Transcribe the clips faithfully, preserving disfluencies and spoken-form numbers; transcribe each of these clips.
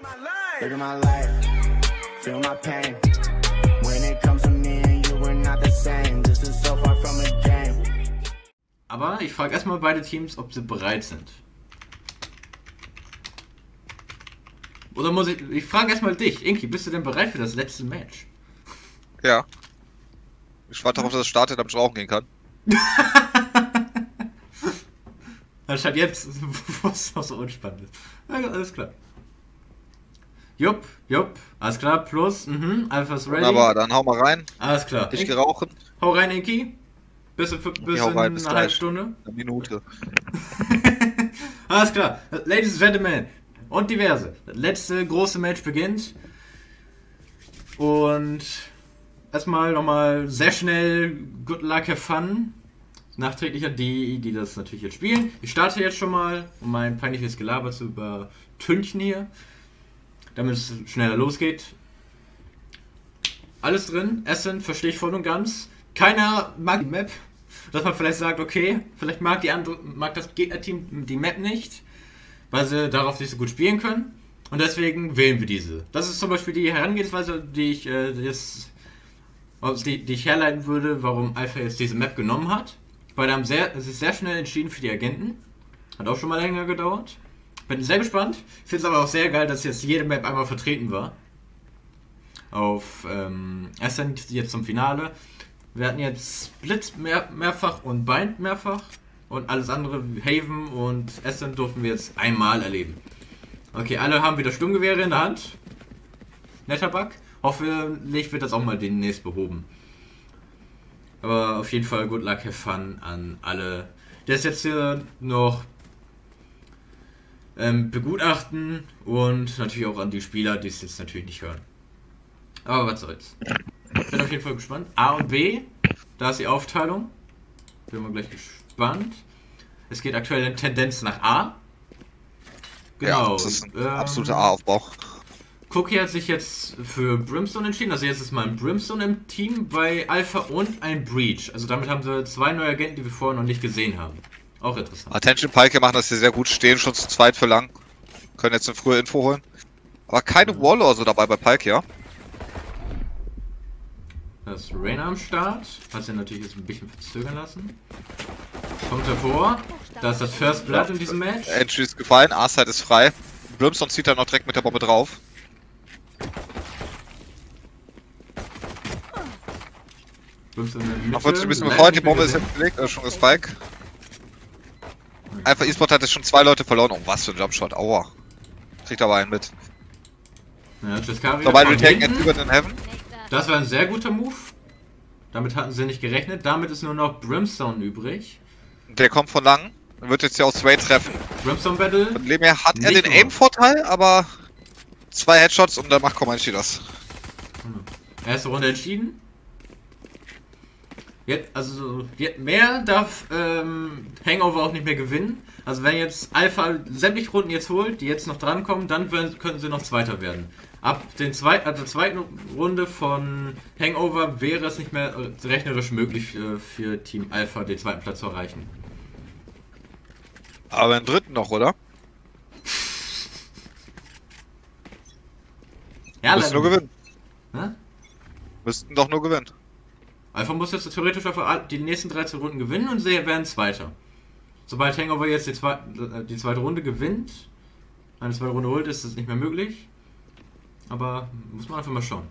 Look at my life, feel my pain. When it comes to me and you, we're not the same. This is so far from a game. Aber ich frage erstmal beide Teams, ob sie bereit sind. Oder muss ich... Ich frage erstmal dich. Inki, bist du denn bereit für das letzte Match? Ja. Ich warte darauf, dass es startet, damit ich rauchen gehen kann. Anstatt jetzt, wo es noch so unspannend ist. Ja, alles klar. Jupp, jupp, alles klar, plus, mhm, Alpha ist ready. Aber dann hau mal rein. Alles klar. Ich geh rauchen. Hau rein, Inki. Bis, bis, bis hau rein, in bis einer halben gleich. Stunde. Eine Minute. Alles klar. Ladies and Gentlemen und diverse. Das letzte große Match beginnt. Und erstmal nochmal sehr schnell Good Luck, have fun. Nachträglich an die, die das natürlich jetzt spielen. Ich starte jetzt schon mal, um mein peinliches Gelaber zu übertünchen hier, damit es schneller losgeht. Alles drin, Essen, verstehe ich voll und ganz. Keiner mag die Map, dass man vielleicht sagt, okay, vielleicht mag, die andere, mag das Gegnerteam die Map nicht, weil sie darauf nicht so gut spielen können. Und deswegen wählen wir diese. Das ist zum Beispiel die Herangehensweise, die ich, äh, jetzt, die, die ich herleiten würde, warum Alpha jetzt diese Map genommen hat. Beide haben sehr, es ist sehr schnell entschieden für die Agenten. Hat auch schon mal länger gedauert. Bin sehr gespannt. Ich finde es aber auch sehr geil, dass jetzt jede Map einmal vertreten war. Auf ähm, Ascent jetzt zum Finale. Wir hatten jetzt Split mehr, mehrfach und Bind mehrfach. Und alles andere, Haven und Ascent, durften wir jetzt einmal erleben. Okay, alle haben wieder Sturmgewehre in der Hand. Netter Bug. Hoffentlich wird das auch mal demnächst behoben. Aber auf jeden Fall Good Luck, have fun an alle, die es jetzt hier noch ähm, begutachten und natürlich auch an die Spieler, die es jetzt natürlich nicht hören. Aber was soll's. Bin auf jeden Fall gespannt. A und B, da ist die Aufteilung. Bin mal gleich gespannt. Es geht aktuell in Tendenz nach A. Genau. Ja, das ist ein ähm, absoluter A-Aufbau. Cookie hat sich jetzt für Brimstone entschieden, also jetzt ist mal ein Brimstone im Team bei Alpha und ein Breach. Also damit haben sie zwei neue Agenten, die wir vorher noch nicht gesehen haben. Auch interessant. Attention Pike machen das hier sehr gut, stehen schon zu zweit für lang. Können jetzt eine frühe Info holen. Aber keine ja. Wall oder so dabei bei Pike, ja? Das ist Rain am Start, hat sie natürlich jetzt ein bisschen verzögern lassen. Kommt hervor, da ist das First Blood ja. in diesem Match. Entry ist gefallen, A-Side ist frei. Brimstone zieht dann noch direkt mit der Bombe drauf. Noch wird sich ein bisschen befeuert, die Bombe ist jetzt gelegt, also schon gespiked. Einfach E-Sport hat jetzt schon zwei Leute verloren. Oh, was für ein Jumpshot, aua. Kriegt aber einen mit. Ja, Jescaria so, beide retaken jetzt über den Heaven. Das war ein sehr guter Move. Damit hatten sie nicht gerechnet. Damit ist nur noch Brimstone übrig. Der kommt von lang. Wird jetzt hier auch Sway treffen. Brimstone Battle. Von dem her hat er den Aim-Vorteil, aber zwei Headshots und dann macht Comanche das. Erste Runde entschieden. Jetzt, also mehr darf ähm, Hangover auch nicht mehr gewinnen. Also wenn jetzt Alpha sämtliche Runden jetzt holt, die jetzt noch drankommen, dann werden, können sie noch Zweiter werden. Ab den zweit, ab der zweiten Runde von Hangover wäre es nicht mehr rechnerisch möglich äh, für Team Alpha den zweiten Platz zu erreichen. Aber den dritten noch, oder? Ja, müssten nur gewinnen. Hä? Müssten doch nur gewinnen. Alpha muss jetzt theoretisch auf die nächsten dreizehn Runden gewinnen und sie werden Zweiter. Sobald Hangover jetzt die zweite, die zweite Runde gewinnt, eine zweite Runde holt, ist das nicht mehr möglich. Aber muss man einfach mal schauen.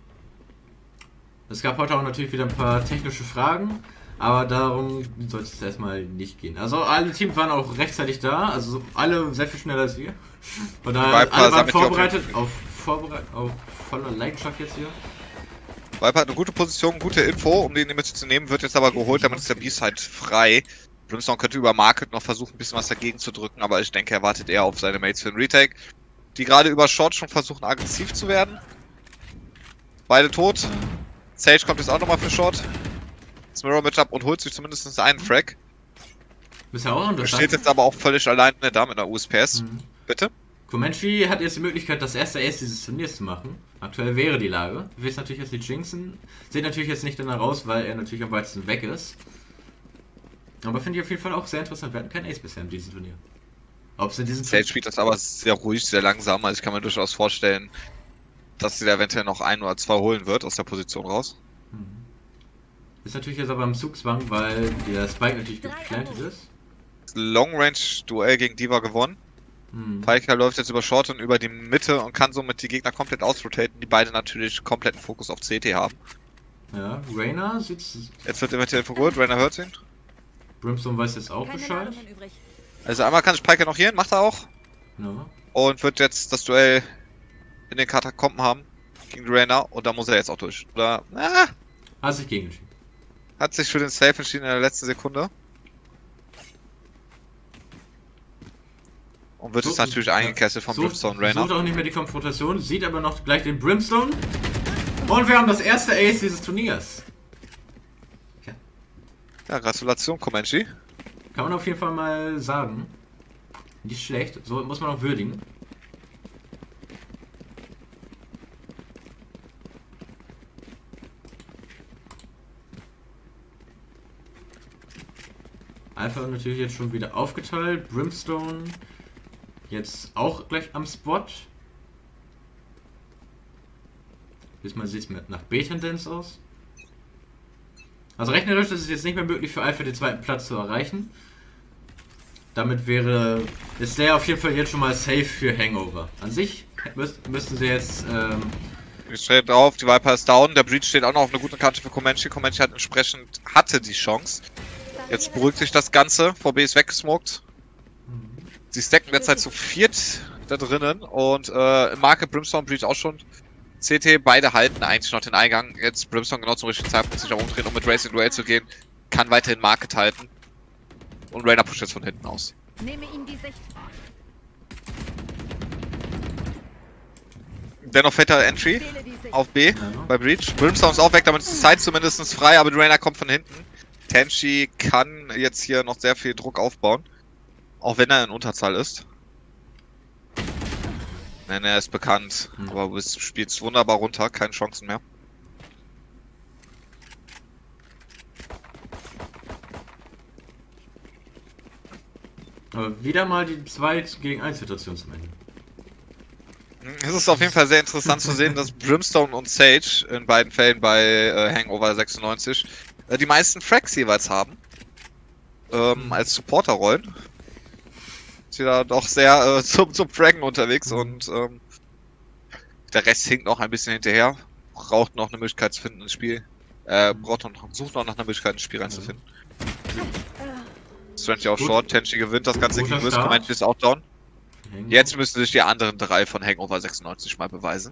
Es gab heute auch natürlich wieder ein paar technische Fragen, aber darum soll es erstmal nicht gehen. Also alle Teams waren auch rechtzeitig da, also alle sehr viel schneller als wir. Von daher alle waren vorbereitet auf, vorbereitet auf voller Leidenschaft jetzt hier. Viper hat eine gute Position, gute Info, um den mitzunehmen, wird jetzt aber geholt, damit ist der B-Side frei. Brimstone könnte über Market noch versuchen, ein bisschen was dagegen zu drücken, aber ich denke, er wartet eher auf seine Mates für den Retake. Die gerade über Short schon versuchen, aggressiv zu werden. Beide tot. Sage kommt jetzt auch nochmal für Short. Das Mirror Matchup und holt sich zumindest einen Frag. Bisher auch noch. Steht jetzt aber auch völlig alleine da mit einer U S P S. Mhm. Bitte? Comanche hat jetzt die Möglichkeit, das erste Ace dieses Turniers zu machen. Aktuell wäre die Lage. Wir wissen natürlich jetzt die Jinxen. Sieht natürlich jetzt nicht danach aus, weil er natürlich am weitesten weg ist. Aber finde ich auf jeden Fall auch sehr interessant. Wir hatten kein Ace bisher in diesem Turnier. Ob sie diesen... Sage spielt das aber sehr ruhig, sehr langsam. Also ich kann mir durchaus vorstellen, dass sie da eventuell noch ein oder zwei holen wird aus der Position raus. Ist natürlich jetzt aber im Zugzwang, weil der Spike natürlich geplantet ist. Long-Range-Duell gegen D.Va gewonnen. Hm. Piker läuft jetzt über Short und über die Mitte und kann somit die Gegner komplett ausrotaten, die beide natürlich kompletten Fokus auf C T haben. Ja, Reyna sieht... Jetzt wird eventuell verholt, Reyna hört ihn. Brimstone weiß jetzt auch Keine Bescheid. Ladungen übrig. Also einmal kann sich Piker noch hier, macht er auch. Ja. Und wird jetzt das Duell in den Katakomben haben gegen Reyna und da muss er jetzt auch durch. Oder, ah, Hat sich gegen entschieden. hat sich für den Safe entschieden in der letzten Sekunde. Und wird So- jetzt natürlich eingekesselt vom Sucht- Brimstone Reyna. Sucht auch nicht mehr die Konfrontation, sieht aber noch gleich den Brimstone. Und wir haben das erste Ace dieses Turniers. Ja, Gratulation, Comanche. Kann man auf jeden Fall mal sagen. Nicht schlecht, so muss man auch würdigen. Alpha natürlich jetzt schon wieder aufgeteilt. Brimstone jetzt auch gleich am Spot. Diesmal sieht es mir nach B-Tendenz aus. Also rechnerisch ist es jetzt nicht mehr möglich für Alpha den zweiten Platz zu erreichen. Damit wäre ist der auf jeden Fall jetzt schon mal safe für Hangover. An sich müß, müssten sie jetzt ähm, Ich stehe drauf, die Viper ist down, der Breach steht auch noch auf einer guten Kante für Comanche. Comanche hat entsprechend, hatte die Chance. Jetzt beruhigt sich das Ganze, V B ist weggesmoked. Sie stacken derzeit zu viert da drinnen und äh, im Market Brimstone Breach auch schon. C T, beide halten eigentlich noch den Eingang. Jetzt Brimstone genau zum richtigen Zeitpunkt sich auch umdrehen, um mit Racing Duell zu gehen. Kann weiterhin Market halten. Und Reyna pusht jetzt von hinten aus. Nehme ihm die Sicht. Dennoch fetter Entry Wähle die Sicht. auf B Ja. bei Breach. Brimstone ist auch weg, damit ist die Zeit zumindest frei, aber Reyna kommt von hinten. Tenchi kann jetzt hier noch sehr viel Druck aufbauen. Auch wenn er in Unterzahl ist. Nein, er ist bekannt, Hm. aber du spielst wunderbar runter, keine Chancen mehr. aber wieder mal die zwei gegen eins Situation zum Ende. Es ist auf jeden Fall sehr interessant zu sehen, dass Brimstone und Sage in beiden Fällen bei äh, Hangover sechsundneunzig äh, die meisten Frags jeweils haben. Ähm, als Supporter-Rollen. Sie da doch sehr äh, zum, zum Fraggen unterwegs und ähm, der Rest hinkt noch ein bisschen hinterher. Braucht noch eine Möglichkeit zu finden ins Spiel. Äh, braucht noch, sucht noch nach einer Möglichkeit ins Spiel reinzufinden. Strange auch Gut. short, Tenchi gewinnt das Ganze Guter gegen Wiz, Start. Comanche ist auch down. Hangover. Jetzt müssen sich die anderen drei von Hangover sechsundneunzig mal beweisen.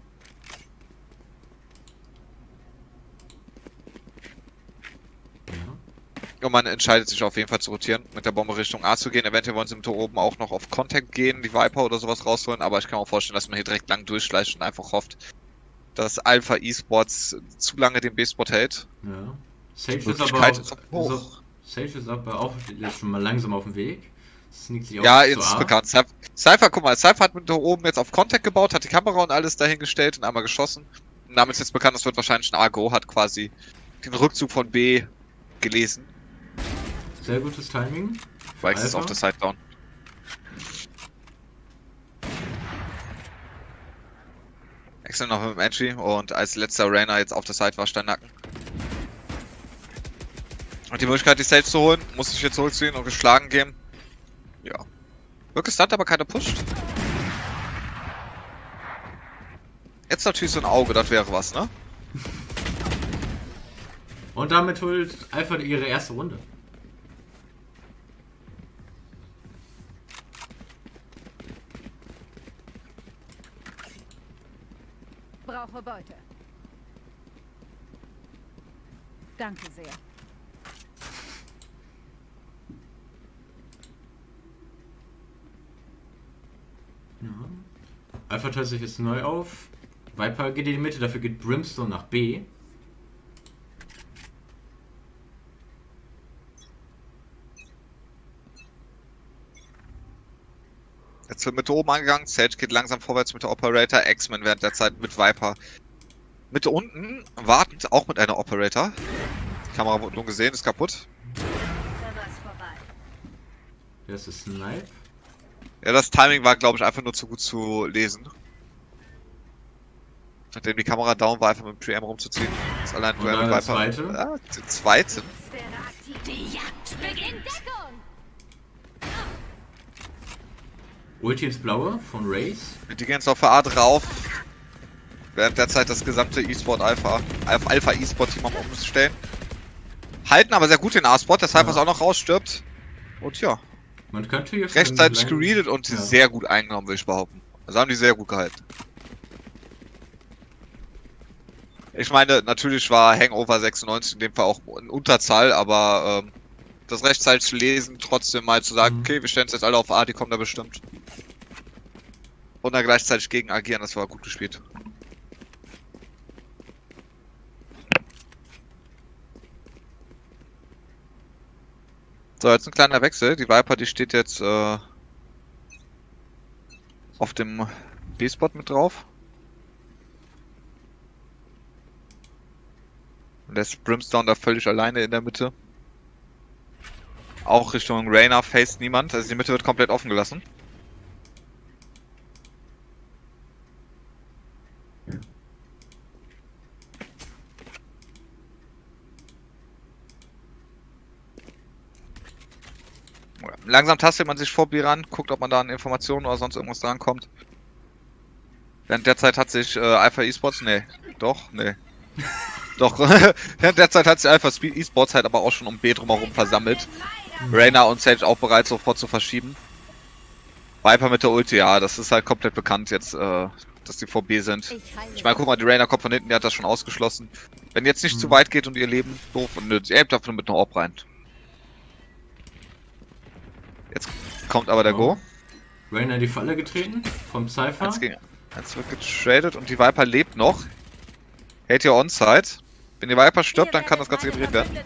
Ja. Und man entscheidet sich auf jeden Fall zu rotieren, mit der Bombe Richtung A zu gehen. Eventuell wollen sie mit da oben auch noch auf Contact gehen, die Viper oder sowas rausholen. Aber ich kann mir auch vorstellen, dass man hier direkt lang durchschleicht und einfach hofft, dass Alpha Esports zu lange den B-Spot hält. Ja. Sage Die ist aber Möglichkeit auch, ist auch ist hoch. auch, Sage ist aber auch jetzt schon mal langsam auf dem Weg. Sneakt sich auch Ja, zu jetzt ist A. bekannt. Cypher, Cypher, guck mal, Cypher hat mit da oben jetzt auf Contact gebaut, hat die Kamera und alles dahingestellt und einmal geschossen. Und damit ist jetzt bekannt, das wird wahrscheinlich ein A-Go, hat quasi den Rückzug von B gelesen. Sehr gutes Timing. Weil es ist Alpha. auf der Side down. Excellent noch mit dem Entry und als letzter Reyna jetzt auf der Side war Steinnacken. Und die Möglichkeit, die Stage zu holen, muss sich jetzt zurückziehen und geschlagen geben. Ja. Wird gestunt, aber keiner pusht. Jetzt natürlich so ein Auge, das wäre was, ne? Und damit holt Alpha ihre erste Runde. Brauche Beute. Danke sehr. Ja. Alpha teilt sich jetzt neu auf. Viper geht in die Mitte, dafür geht Brimstone nach B. Jetzt wird Mitte oben angegangen, Sage geht langsam vorwärts mit der Operator, X-Men während der Zeit mit Viper. Mitte unten, wartend, auch mit einer Operator. Die Kamera wurde nur gesehen, ist kaputt. Da war's vorbei. Der ist Snipe. Ja, das Timing war, glaube ich, einfach nur zu gut zu lesen. Nachdem die Kamera down war, einfach mit dem Pre-Aim rumzuziehen. Das ist allein Und Duell dann mit der Viper. zweite. Ja, den zweiten. Die Jagd beginnt. Deckung. Ulti ins Blaue von Raze. Die gehen jetzt auf A drauf. Während derzeit das gesamte E-Sport Alpha, Alpha E-Sport Team am Umstellen. Halten aber sehr gut den A-Spot, deshalb Ja. was auch noch rausstirbt. Und ja, Man könnte hier schon rechtzeitig einen kleinen- gereadet und Ja. sehr gut eingenommen, will ich behaupten. Also haben die sehr gut gehalten. Ich meine, natürlich war Hangover sechsundneunzig in dem Fall auch in Unterzahl, aber ähm, das rechtzeitig zu lesen, trotzdem mal zu sagen, Mhm. okay, wir stellen es jetzt alle auf A, die kommen da bestimmt. Und dann gleichzeitig gegen agieren, das war gut gespielt. So, jetzt ein kleiner Wechsel. Die Viper, die steht jetzt äh, auf dem B-Spot mit drauf. Lässt Brimstone da völlig alleine in der Mitte. Auch Richtung Reyna faced niemand, also die Mitte wird komplett offen gelassen. Langsam tastet man sich vor B ran, guckt, ob man da an Informationen oder sonst irgendwas drankommt. Während derzeit hat sich äh, Alpha Esports, nee, doch, nee. Doch, während derzeit hat sich Alpha Esports halt aber auch schon um B drumherum versammelt. Reyna und Sage auch bereit sofort zu verschieben. Viper mit der Ulti, ja, das ist halt komplett bekannt jetzt, äh, dass die vor B sind. Ich meine, guck mal, die Reyna kommt von hinten, die hat das schon ausgeschlossen. Wenn jetzt nicht Mhm. zu weit geht und ihr Leben doof und nö, ihr habt dafür mit einer Orb rein. Jetzt kommt aber der Oh. Go. Reyna in die Falle getreten vom Cypher. Jetzt, ging, jetzt wird getradet und die Viper lebt noch. Hält hier Onside. Wenn die Viper stirbt, dann kann das Ganze gedreht werden.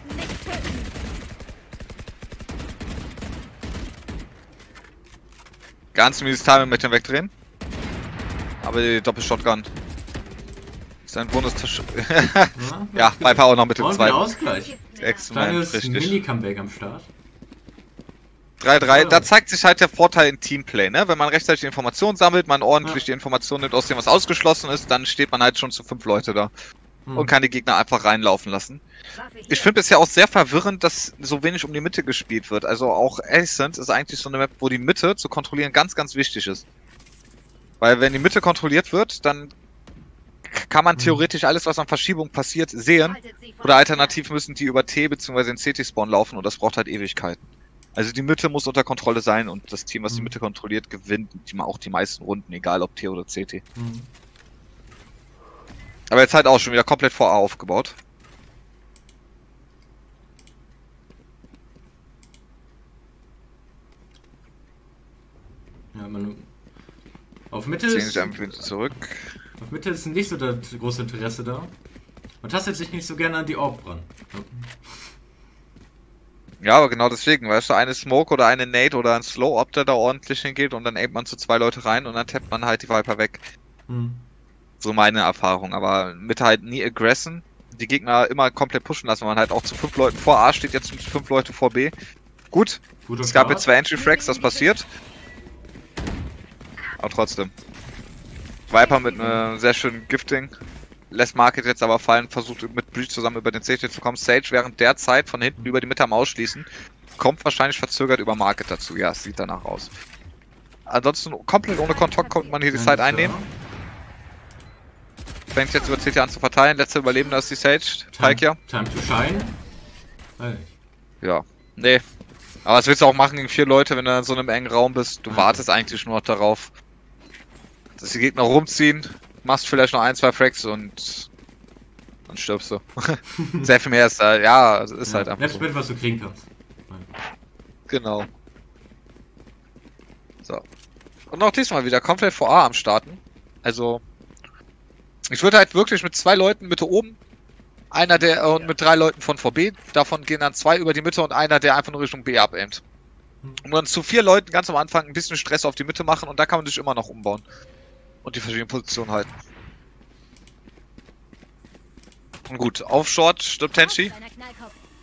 Ganz mieses Timing mit dem Wegdrehen. Aber die Doppel-Shotgun ist ein Bonus-Tisch. Ja, Viper auch noch mit dem Und wieder zweiten. Ausgleich. Exzellent, Kleines richtig. Mini-Comeback am Start. drei drei, Oh. da zeigt sich halt der Vorteil in Teamplay, ne? Wenn man rechtzeitig die Informationen sammelt, man ordentlich Ja. die Informationen nimmt, aus dem was ausgeschlossen ist, dann steht man halt schon zu fünf Leute da Hm. und kann die Gegner einfach reinlaufen lassen. Ich finde es ja auch sehr verwirrend, dass so wenig um die Mitte gespielt wird. Also auch Ascent ist eigentlich so eine Map, wo die Mitte zu kontrollieren ganz, ganz wichtig ist. Weil wenn die Mitte kontrolliert wird, dann kann man Mhm. theoretisch alles, was an Verschiebung passiert, sehen. Oder alternativ müssen die über T bzw. den C T-Spawn laufen und das braucht halt Ewigkeiten. Also die Mitte muss unter Kontrolle sein und das Team, was die Mhm. Mitte kontrolliert, gewinnt die, auch die meisten Runden, egal ob T oder C T. Hm. Aber jetzt halt auch schon wieder komplett vor A aufgebaut. Ja, man. Auf Mitte Ziehen ist, sich einfach wieder zurück. auf Mitte ist nicht so das große Interesse da. Man tastet sich nicht so gerne an die Orb ran. Ja, aber genau deswegen, weißt du, eine Smoke oder eine Nade oder ein Slow, ob der da ordentlich hingeht und dann aimt man zu zwei Leute rein und dann tappt man halt die Viper weg. Hm. So meine Erfahrung, aber mit halt nie aggressen, die Gegner immer komplett pushen lassen, weil man halt auch zu fünf Leuten vor A steht, jetzt mit fünf Leute vor B. Gut, Guter es gab Start. jetzt zwei Entry-Frags, das passiert. Aber trotzdem. Viper mit einem sehr schönen Gifting. Lässt Market jetzt aber fallen, versucht mit Breach zusammen über den C T zu kommen. Sage während der Zeit von hinten über die Mitte am Ausschließen. Kommt wahrscheinlich verzögert über Market dazu. Ja, es sieht danach aus. Ansonsten komplett ohne Kontakt kommt man hier die Ja, Zeit ist einnehmen. Fängt jetzt über C T an zu verteilen. Letzter Überlebender ist die Sage. Teig ja. Time, time to shine. Weiß nicht. Ja. Nee. Aber was willst du auch machen gegen vier Leute, wenn du in so einem engen Raum bist? Du wartest eigentlich nur noch darauf, dass die Gegner rumziehen. Machst vielleicht noch ein, zwei Frags und dann stirbst du. Sehr viel mehr ist da, ja, es ist Ja, halt einfach nimmst so. mit, was du kriegen kannst. Genau. So. Und auch diesmal wieder komplett vor A am Starten. Also, ich würde halt wirklich mit zwei Leuten Mitte oben, einer der, und mit drei Leuten von vor B, davon gehen dann zwei über die Mitte und einer, der einfach nur Richtung B abaimt. Und dann zu vier Leuten ganz am Anfang ein bisschen Stress auf die Mitte machen und da kann man sich immer noch umbauen. Und die verschiedenen Positionen halten. Und gut, auf Short stirbt Tenchi.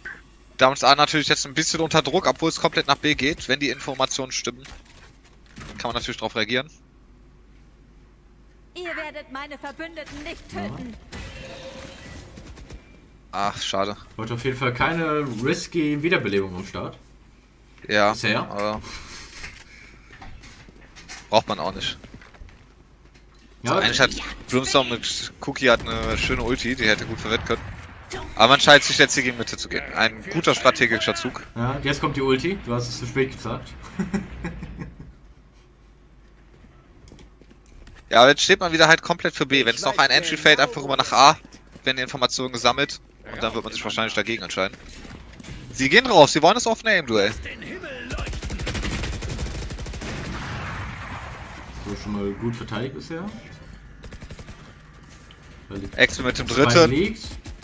Damit ist A natürlich jetzt ein bisschen unter Druck, obwohl es komplett nach B geht, wenn die Informationen stimmen. kann man natürlich darauf reagieren. Ihr werdet meine Verbündeten nicht töten. Ach, schade. Heute auf jeden Fall keine risky Wiederbelebung am Start. Ja, Bisher. aber braucht man auch nicht. Ja, Also eigentlich hat Brimstone mit Cookie hat eine schöne Ulti, die hätte gut verwenden können. Aber man scheint sich jetzt hier gegen Mitte zu gehen. Ein guter strategischer Zug. ja, jetzt kommt die Ulti. Du hast es zu spät gesagt. Ja, aber jetzt steht man wieder halt komplett für B. Wenn es noch ein Entry fällt, einfach rüber nach A, werden die Informationen gesammelt und dann wird man sich wahrscheinlich dagegen entscheiden. Sie gehen raus, sie wollen das offene Aim-Duell. So, schon mal gut verteidigt bisher. Ex mit dem Zwei dritten. liegt.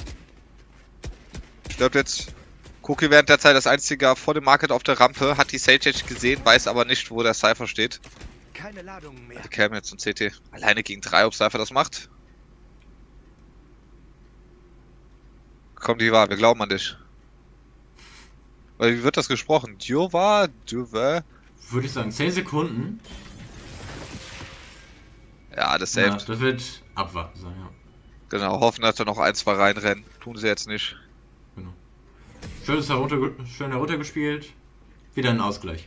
Stirbt jetzt Cookie während der Zeit das einzige vor dem Market auf der Rampe, hat die Sage Edge gesehen, weiß aber nicht, wo der Cypher steht. Keine Ladungen mehr. Die kämen jetzt zum C T. Alleine gegen drei, ob Cypher das macht. Komm, die war, wir glauben an dich. Weil wie wird das gesprochen? Djova? Djova? Würde ich sagen, zehn Sekunden. Ja, das Ja, saved. das wird abwarten sein, ja. Genau, hoffen, dass da noch ein, zwei reinrennen. Tun sie jetzt nicht. Genau. Schönes herunter, schön heruntergespielt. Wieder ein Ausgleich.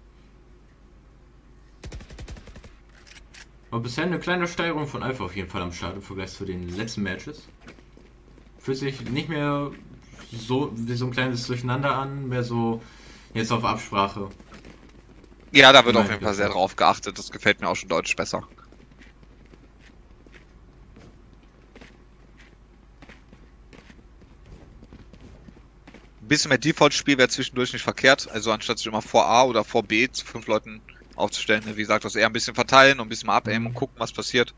Aber bisher eine kleine Steigerung von Alpha auf jeden Fall am Start im Vergleich zu den letzten Matches. Fühlt sich nicht mehr so wie so ein kleines Durcheinander an, mehr so jetzt auf Absprache. Ja, da wird Nein, auf jeden Fall das sehr auch. drauf geachtet. Das gefällt mir auch schon deutlich besser. Ein bisschen mehr Default-Spiel wäre zwischendurch nicht verkehrt. Also anstatt sich immer vor A oder vor B zu fünf Leuten aufzustellen. Wie gesagt, das eher ein bisschen verteilen und ein bisschen mal abaimen und gucken, was passiert.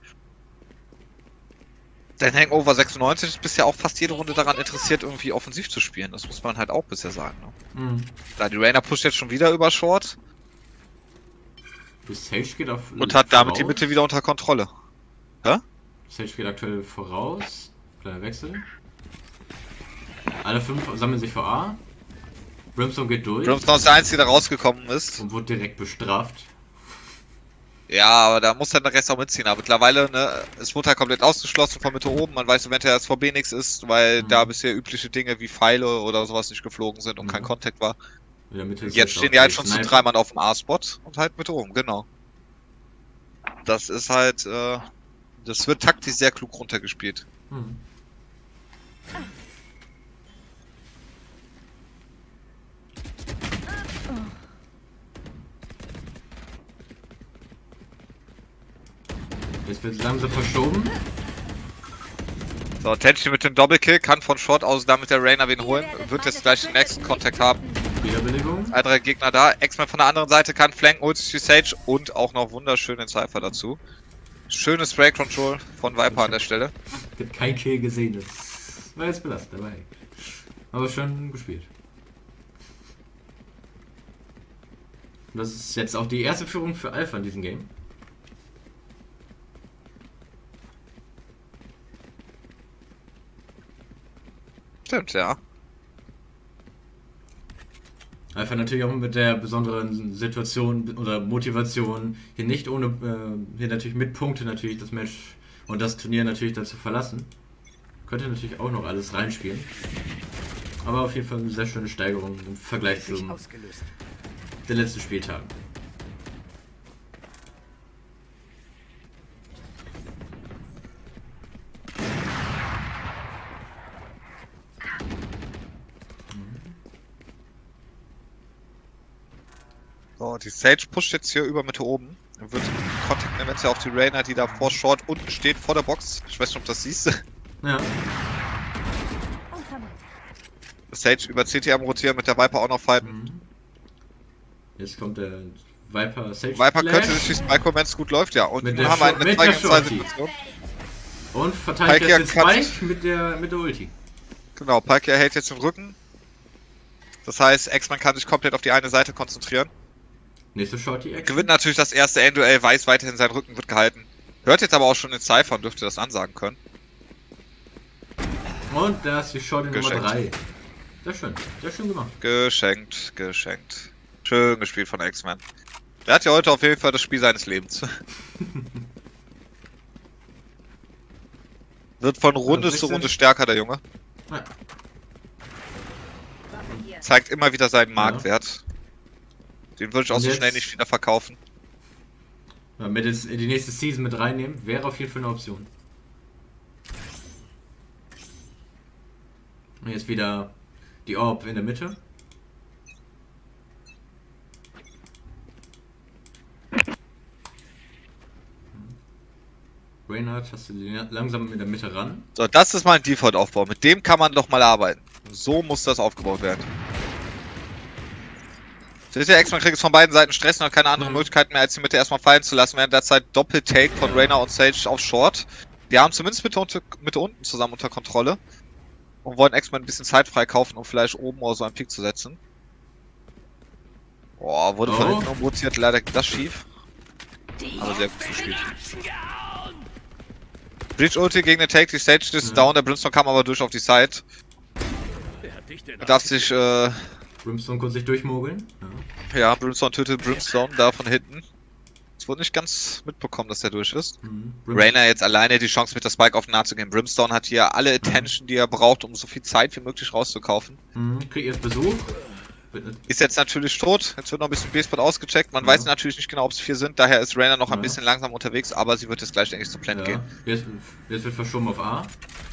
Dein Hangover sechsundneunzig ist bisher auch fast jede Runde daran interessiert, irgendwie offensiv zu spielen. Das muss man halt auch bisher sagen. Ne? Mhm. Da die Rainer pusht jetzt schon wieder über Short Die Sage geht auf und hat damit die voraus. Mitte wieder unter Kontrolle. Sage geht aktuell voraus. Kleiner Wechsel. Alle fünf sammeln sich vor A. Brimstone geht durch Brimstone ist der Einzige, der rausgekommen ist. und wird direkt bestraft. Ja, aber da muss dann der Rest auch mitziehen. Aber mittlerweile, ne, es wurde halt komplett ausgeschlossen von Mitte oben. Man weiß eventuell, dass V B nichts ist, weil Mhm. da bisher übliche Dinge wie Pfeile oder sowas nicht geflogen sind und Mhm. kein Kontakt war. In der Mitte ist Jetzt stehen auch die halt die schon zu Sniper. drei Mann auf dem A-Spot und halt Mitte oben, genau. Das ist halt, äh, das wird taktisch sehr klug runtergespielt. Mhm. Jetzt wird langsam verschoben. So, Tenchi mit dem Doppelkill kann von Short aus damit der Rainer wen holen. Wird jetzt gleich den nächsten Kontakt haben. Wiederbelebung. Ein, drei Gegner da. X-Men von der anderen Seite kann flanken, holt sich die Sage und auch noch wunderschön den Cypher dazu. Schönes Spray Control von Viper an der Stelle. Ich hab kein Kill gesehen. Das war jetzt belastend dabei. Aber schön gespielt. Und das ist jetzt auch die erste Führung für Alpha in diesem Game. Stimmt, ja. Alpha natürlich auch mit der besonderen Situation oder Motivation, hier nicht ohne, äh, hier natürlich mit Punkte natürlich das Match und das Turnier natürlich dazu verlassen. Könnte natürlich auch noch alles reinspielen. Aber auf jeden Fall eine sehr schöne Steigerung im Vergleich zu Ausgelöst. den letzten Spieltagen. So, die Sage pusht jetzt hier über Mitte oben. Wird Kontakt eventuell auf die Rainer, die da vor Short unten steht, vor der Box. Ich weiß nicht, ob du das siehst. Ja, Sage über C T am Rotieren, mit der Viper auch noch fighten. mhm. Jetzt kommt der Viper Sage Viper Flash könnte sich die Spike, wenn es gut läuft, ja. Und Mit nun der haben wir Short- eine mit zwei der gegen zwei Shorty. Situation. und verteidigt Palkia jetzt den kann- Spike mit der, mit der Ulti. Genau, Palkia hält jetzt den Rücken. Das heißt, X-Man kann sich komplett auf die eine Seite konzentrieren. Nächste Shorty Action. Gewinnt natürlich das erste End-Duell, weiß weiterhin, sein Rücken wird gehalten. Hört jetzt aber auch schon den Cypher und dürfte das ansagen können. Und da ist die Shorty Nummer Geschenkt. drei. Sehr schön, sehr schön gemacht. Geschenkt, geschenkt. Schön gespielt von X-Man. Der hat ja heute auf jeden Fall das Spiel seines Lebens. Wird von Runde Also zu Runde sechzehn. stärker, der Junge. Ja. Zeigt immer wieder seinen Marktwert. Den würde ich auch Und so jetzt- schnell nicht wieder verkaufen. Ja, mit ins, in die nächste Season mit reinnehmen, wäre auf jeden Fall eine Option. Und jetzt wieder die Orb in der Mitte. Reinhardt, hast du die langsam in der Mitte ran. So, das ist mal ein Default-Aufbau. Mit dem kann man doch mal arbeiten. So muss das aufgebaut werden. Seht ihr, X-Man kriegt es von beiden Seiten Stress und hat keine andere Mhm. Möglichkeit mehr, als die Mitte erstmal fallen zu lassen. Während der Zeit Doppel-Take von Reyna und Sage auf Short. Die haben zumindest Mitte, unter, Mitte unten zusammen unter Kontrolle. Und wollen X-Man ein bisschen Zeit freikaufen, um vielleicht oben oder so einen Pick zu setzen. Boah, wurde von Oh. hinten umrotiert, leider geht das schief. Aber sehr gut gespielt. Breach Ulti gegen den Take, die Stage ist Mhm. down, der Brimstone kam aber durch auf die Side. Er darf sich, äh, Brimstone kurz sich durchmogeln. Ja. ja, Brimstone tötet Brimstone da von hinten. Es wurde nicht ganz mitbekommen, dass der durch ist. Mhm. Reyna jetzt alleine die Chance mit der Spike auf den Nah zu gehen. Brimstone hat hier alle Attention, die er braucht, um so viel Zeit wie möglich rauszukaufen. Mhm. Kriegt jetzt Besuch. Wird nicht- Ist jetzt natürlich tot, jetzt wird noch ein bisschen B-Spot ausgecheckt. Man Ja. weiß natürlich nicht genau, ob es vier sind, daher ist Reyna noch ein Ja. bisschen langsam unterwegs, aber sie wird jetzt gleich, denke ich, zum Plant Ja. gehen. Jetzt, jetzt wird verschoben auf A.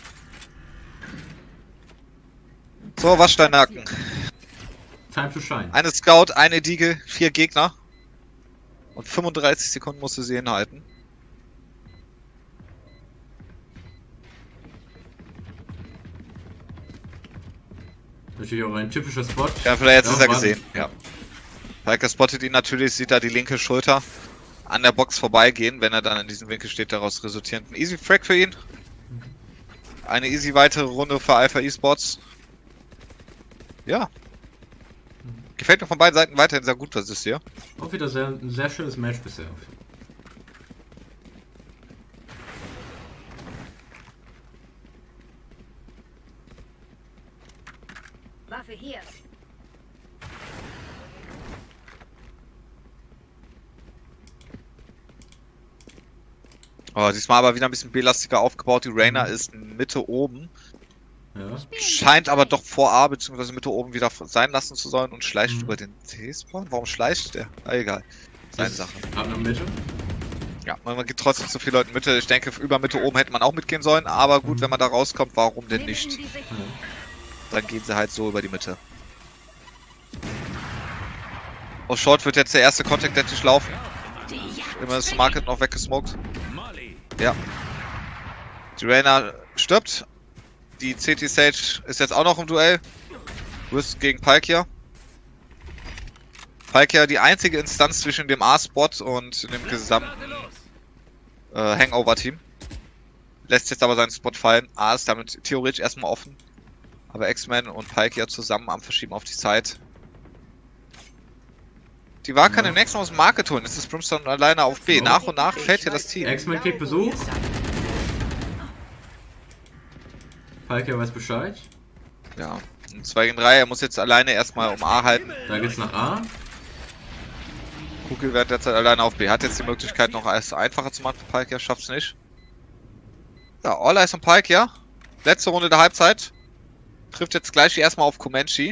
So, Waschsteinhaken. Time to shine. Eine Scout, eine Diege, vier Gegner. Und fünfunddreißig Sekunden musste sie hinhalten. Natürlich auch ein typischer Spot. Ja, vielleicht jetzt Ja, ist er war- gesehen. Ja. Piker spottet ihn natürlich, sieht da die linke Schulter an der Box vorbeigehen, wenn er dann in diesem Winkel steht, daraus resultierend ein easy Frag für ihn. Eine easy weitere Runde für Alpha Esports. Ja. Gefällt mir von beiden Seiten weiterhin sehr gut, was ist hier. Auch wieder sehr, ein sehr schönes Match bisher. Waffe hier. Oh, diesmal aber wieder ein bisschen belastiger aufgebaut. Die Reyna ist Mitte oben. Ja. Scheint aber doch vor A bzw. Mitte oben wieder sein lassen zu sollen und schleicht Mhm. über den T-Spawn. Warum schleicht der? Ah, egal. Seine Jetzt Sache. Ab nach Mitte. Ja, man geht trotzdem zu viele Leute Mitte. Ich denke, über Mitte oben hätte man auch mitgehen sollen. Aber gut, wenn man da rauskommt, warum denn Nehme nicht? ihm die Sicht. Ja. Dann gehen sie halt so über die Mitte. Auf Short wird jetzt der erste Contact natürlich laufen. Immer ist Market noch weggesmoked. Ja. Die Reyna stirbt. Die C T Sage ist jetzt auch noch im Duell. Risk gegen Palkia. Palkia die einzige Instanz zwischen dem A-Spot und dem gesamten äh, Hangover-Team. Lässt jetzt aber seinen Spot fallen. A ist damit theoretisch erstmal offen. Aber X-Men und Palkia zusammen am Verschieben auf die Side. Die war kann Ja. im nächsten Mal aus dem Market holen. Jetzt ist Brimstone alleine auf B. Nach und nach fällt hier das Team. X-Men kriegt Besuch. Palkia weiß Bescheid. Ja. zwei gegen drei. Er muss jetzt alleine erstmal um A halten. Da geht's nach A. Kugel wird derzeit alleine auf B. Hat jetzt die Möglichkeit noch alles einfacher zu machen für Palkia. Schafft's nicht. Ja, All Eyes und Palkia. Letzte Runde der Halbzeit. Trifft jetzt gleich erstmal auf Comanche.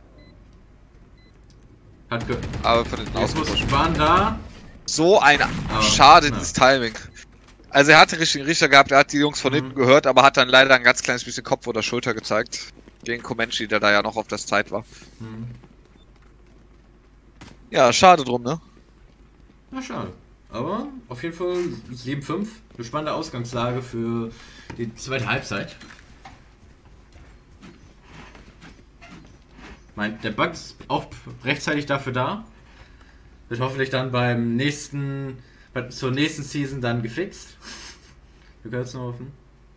Hat ge Aber für den Jetzt muss Ausgleich. waren da. So ein Aber, schadendes ja. Timing. Also er hatte richtigen Richter gehabt, er hat die Jungs von Mhm. hinten gehört, aber hat dann leider ein ganz kleines bisschen Kopf oder Schulter gezeigt. Gegen Comanche, der da ja noch auf der Zeit war. Hm. Ja, schade drum, ne? Na schade. Aber auf jeden Fall sieben fünf. Eine spannende Ausgangslage für die zweite Halbzeit. Mein, der Bug ist auch rechtzeitig dafür da. Wird hoffentlich dann beim nächsten, bei, zur nächsten Season dann gefixt. Wir können es nur hoffen.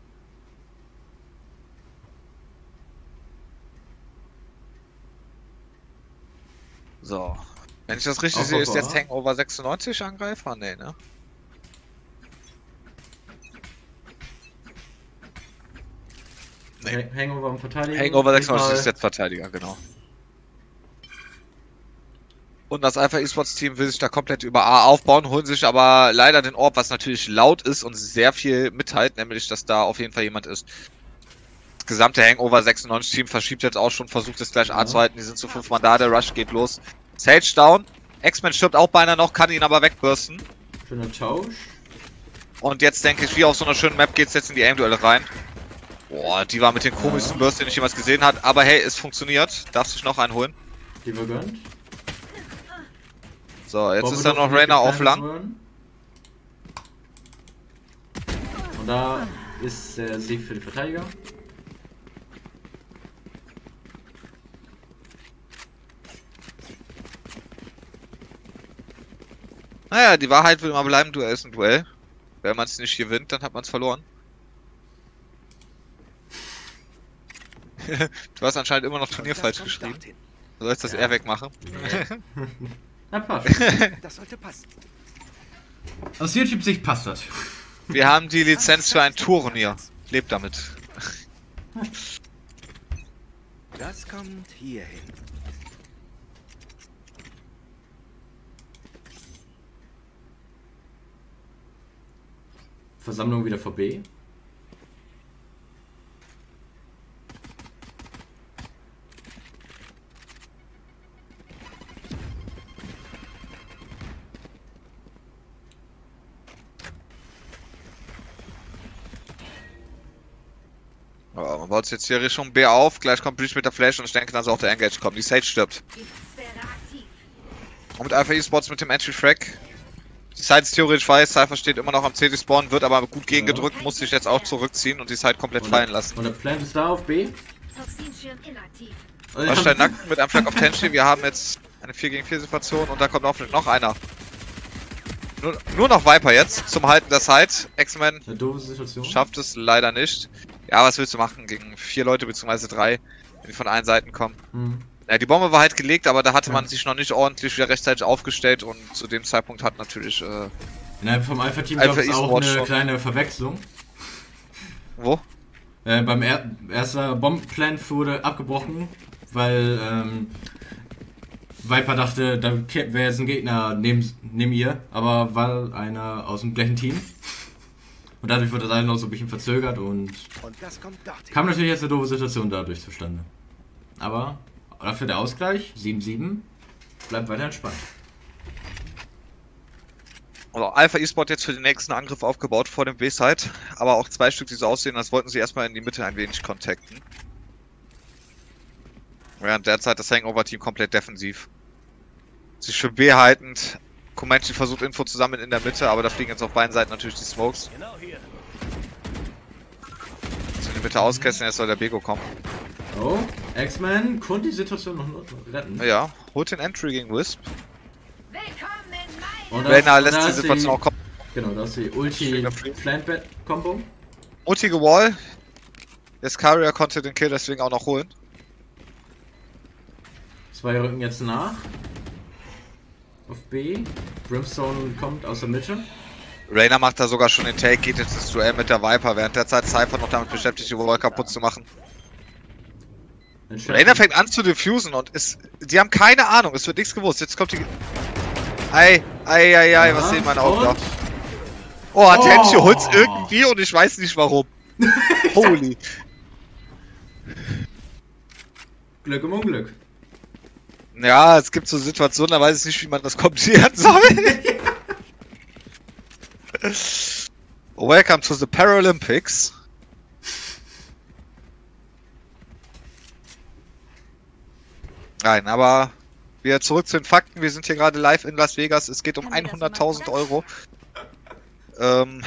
So. Wenn ich das richtig Auf, sehe, auf, ist jetzt auf. Hangover sechsundneunzig Angreifer? Nee, ne? Nee. Ha- Hangover und Verteidigung. Hangover sechsundneunzig ist Diesmal jetzt Verteidiger, genau. Und das Alpha Esports Team will sich da komplett über A aufbauen, holen sich aber leider den Orb, was natürlich laut ist und sehr viel mitteilt, nämlich, dass da auf jeden Fall jemand ist. Das gesamte Hangover sechsundneunzig Team verschiebt jetzt auch schon, versucht es gleich A zu halten, die sind zu fünf Mann da, der Rush geht los. Sage down, X-Men stirbt auch beinahe noch, kann ihn aber wegbürsten. Schöner Tausch. Und jetzt denke ich, wie auf so einer schönen Map geht's jetzt in die Aim-Duelle rein. Boah, die war mit den komischsten Bursts, den ich jemals gesehen habe, aber hey, es funktioniert, darf sich noch einen holen. Die wir gönnt. So, jetzt Bombe ist da noch durch, Reyna auf kleines lang. Run. Und da ist der Sieg für die Verteidiger. Naja, die Wahrheit will immer bleiben, Duell ist ein Duell. Wenn man es nicht gewinnt, dann hat man es verloren. Du hast anscheinend immer noch Turnier falsch geschrieben. Du sollst das Ja. R wegmachen. Na, passt. Das sollte passen. Aus YouTube-Sicht passt das. Wir haben die Lizenz für ein Turnier. Lebt damit. Das kommt hier hin. Versammlung wieder vorbei. Aber man baut jetzt hier Richtung B auf. Gleich kommt Breach mit der Flash und ich denke, dann soll auch der Engage kommen. Die Sage stirbt. Und mit Alpha Esports mit dem Entry-Frag. Die Side ist theoretisch weiß, Cypher steht immer noch am C D-Spawn, wird aber gut gegengedrückt, muss sich jetzt auch zurückziehen und die Side komplett Und fallen der- lassen. Und der Plant ist da auf B. Toxinschirm inaktiv. Waschstein nackt mit einem Flag auf Tenshi. Wir haben jetzt eine vier gegen vier Situation und da kommt hoffentlich noch einer. Nur, nur noch Viper jetzt zum Halten der Side. X-Men Eine doofe Situation. schafft es leider nicht. Ja, was willst du machen gegen vier Leute bzw. drei, die von allen Seiten kommen? Hm. Ja, die Bombe war halt gelegt, aber da hatte Ja. man sich noch nicht ordentlich wieder rechtzeitig aufgestellt und zu dem Zeitpunkt hat natürlich, äh, Innerhalb vom Alpha-Team Alpha gab es auch Esports eine schon. kleine Verwechslung. wo? Äh, beim er erster Bombenplan wurde abgebrochen, weil ähm, Viper dachte, da wäre jetzt ein Gegner neben, neben ihr, aber war einer aus dem gleichen Team. Und dadurch wurde das alles noch so ein bisschen verzögert und Und das kommt dorthin. kam natürlich jetzt eine doofe Situation dadurch zustande. Aber dafür der Ausgleich, sieben sieben, bleibt weiter entspannt. Also Alpha E-Sport jetzt für den nächsten Angriff aufgebaut vor dem B-Side, aber auch zwei Stück, die so aussehen, als wollten sie erstmal in die Mitte ein wenig contacten. Während derzeit das Hangover-Team komplett defensiv. Sich für B haltend. Comanche versucht Info zu sammeln in der Mitte, aber da fliegen jetzt auf beiden Seiten natürlich die Smokes. Zu die Mitte auskesseln, jetzt soll der Bego kommen. Oh, X-Men konnte die Situation noch retten. Ja, holt den Entry gegen Wisp. Willkommen in meinem Und da- Reyna und lässt da die ist Situation auch kommen. Genau, das ist die Ulti-Plant-Combo. Mutige Wall. Der Scaria konnte den Kill deswegen auch noch holen. Zwei rücken jetzt nach. Auf B. Brimstone kommt aus der Mitte. Reyna macht da sogar schon den Take, geht jetzt ins Duell mit der Viper, während der Zeit Cypher noch damit beschäftigt, die Wall kaputt zu machen. Reyna fängt an zu diffusen und ist. Die haben keine Ahnung, es wird nichts gewusst. Jetzt kommt die. Ei, ei, ei, ei, was sehen meine Augen da? Oh, Attention Oh. holt's irgendwie und ich weiß nicht warum. Holy. Glück im Unglück. Ja, es gibt so Situationen, da weiß ich nicht, wie man das kommentieren soll. Welcome to the Paralympics. Nein, aber wir zurück zu den Fakten. Wir sind hier gerade live in Las Vegas. Es geht um Kann mir das hunderttausend mal Euro. Ähm.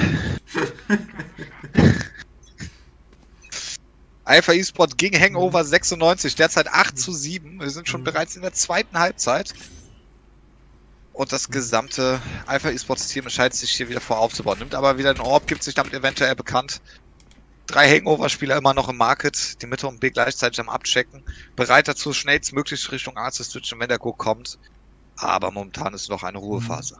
Alpha eSport gegen Hangover sechsundneunzig, derzeit acht zu sieben. Wir sind schon bereits in der zweiten Halbzeit. Und das gesamte Alpha eSports Team entscheidet sich hier wieder vor aufzubauen. Nimmt aber wieder den Orb, gibt sich damit eventuell bekannt. Drei Hangover-Spieler immer noch im Market, die Mitte und B gleichzeitig am Abchecken. Bereit dazu, schnellstmöglich Richtung A zu switchen, wenn der Go kommt. Aber momentan ist noch eine Ruhephase.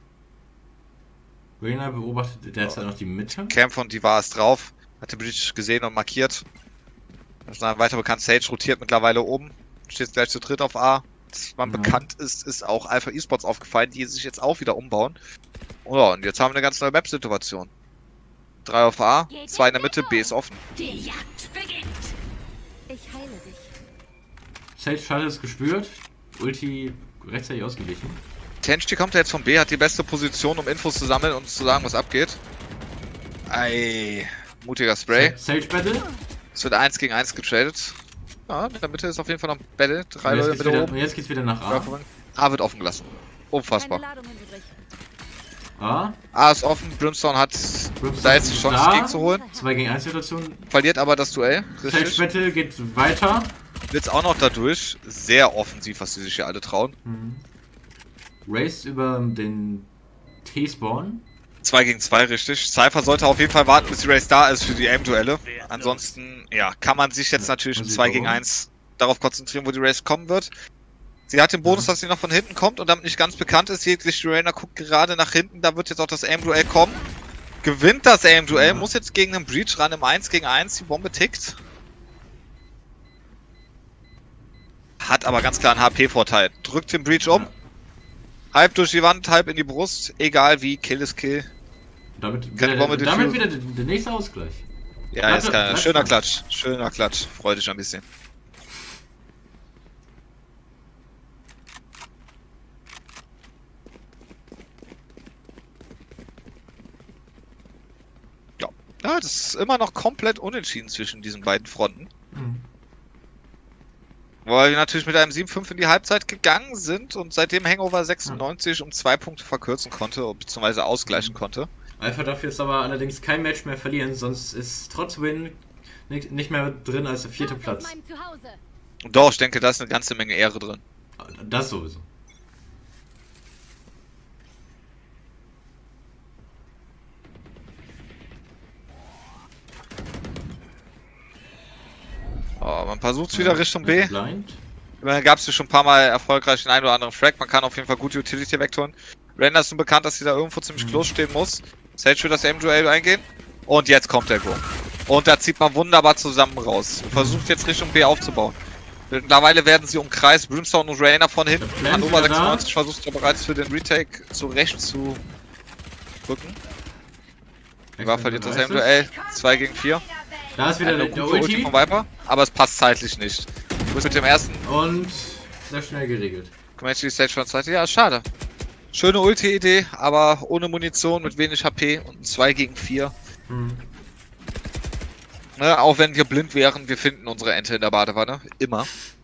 Reyna beobachtet derzeit noch die Mitte. Camp von Diva ist drauf. Hat den Breach gesehen und markiert. Das ist ein weiter bekannt. Sage rotiert mittlerweile oben. Steht gleich zu dritt auf A. man Ja. bekannt ist, ist auch Alpha Esports aufgefallen, die sich jetzt auch wieder umbauen. Oh, ja, und jetzt haben wir eine ganz neue Map-Situation. Drei auf A, zwei in der Mitte, B ist offen. Die Jagd beginnt. Ich heile dich. Sage hat es gespürt. Ulti rechtzeitig ausgewichen. Tenchi kommt ja jetzt von B, hat die beste Position, um Infos zu sammeln und zu sagen, was abgeht. Ei, mutiger Spray. Sage Battle. Es wird eins gegen eins getradet. Ja, in der Mitte ist auf jeden Fall noch Battle. Drei Und jetzt, Leute geht's mit wieder, oben. und jetzt geht's wieder nach A. A wird offen gelassen. Unfassbar. Keine Ladung hinübrig. A. A ist offen, Brimstone hat Brimstone da jetzt die ist Chance da. gegen zu holen. zwei gegen eins Situation. Verliert aber das Duell. Sage Richtig. Battle geht weiter. Wird's auch noch dadurch. Sehr offensiv, was die sich hier alle trauen. Mhm. Race über den T-Spawn. zwei gegen zwei, richtig. Cypher sollte auf jeden Fall warten, bis die Race da ist für die Aim-Duelle. Ansonsten, ja, kann man sich jetzt natürlich im Und sie zwei gegen warum? eins darauf konzentrieren, wo die Race kommen wird. Sie hat den Bonus, dass sie noch von hinten kommt und damit nicht ganz bekannt ist. Jegliche Rainer guckt gerade nach hinten, da wird jetzt auch das Aim-Duell kommen. Gewinnt das Aim-Duell, Ja. muss jetzt gegen einen Breach ran im eins gegen eins, die Bombe tickt. Hat aber ganz klar einen H P-Vorteil. Drückt den Breach um. Ja. Halb durch die Wand, halb in die Brust. Egal wie, Kill ist Kill. Damit, Keine wieder, Bombe damit diffusen. wieder der, der nächste Ausgleich. Ja, Bleib- ist geil. bleib Schöner dran. Klatsch. Schöner Klatsch. Freut dich ein bisschen. Ja. Ja, das ist immer noch komplett unentschieden zwischen diesen beiden Fronten. Mhm. Weil wir natürlich mit einem sieben fünf in die Halbzeit gegangen sind und seitdem Hangover sechsundneunzig um zwei Punkte verkürzen konnte, beziehungsweise ausgleichen konnte. Alpha darf jetzt aber allerdings kein Match mehr verlieren, sonst ist trotz Win nicht, nicht mehr drin als der vierte Raus aus Platz. meinem Zuhause. Und doch, ich denke, da ist eine ganze Menge Ehre drin. Das sowieso. Oh, man versucht es wieder Richtung B. Blind. Immerhin gab es ja schon ein paar Mal erfolgreich den einen oder anderen Frag. Man kann auf jeden Fall gute Utility wegtun. Render ist nun bekannt, dass sie da irgendwo ziemlich Mhm. close stehen muss. Sage wird das Aim-Duell eingehen. Und jetzt kommt der Go. Und da zieht man wunderbar zusammen raus. Versucht jetzt Richtung B aufzubauen. Mittlerweile werden sie umkreist. Brimstone und Rainer von hinten. Der Plan Hannover wieder da. sechsundneunzig versucht ja bereits für den Retake zurecht zu rücken. War verliert das Aim-Duell. zwei gegen vier. Da ist wieder Eine der, der gute Ulti Ulti. von Viper. Aber es passt zeitlich nicht. Du bist mit dem ersten Und sehr schnell geregelt. Comanche Stage von zweite. Ja, schade. Schöne Ulti-Idee, aber ohne Munition, mit wenig H P und ein zwei gegen vier. Mhm. Ne, auch wenn wir blind wären, wir finden unsere Ente in der Badewanne. Immer.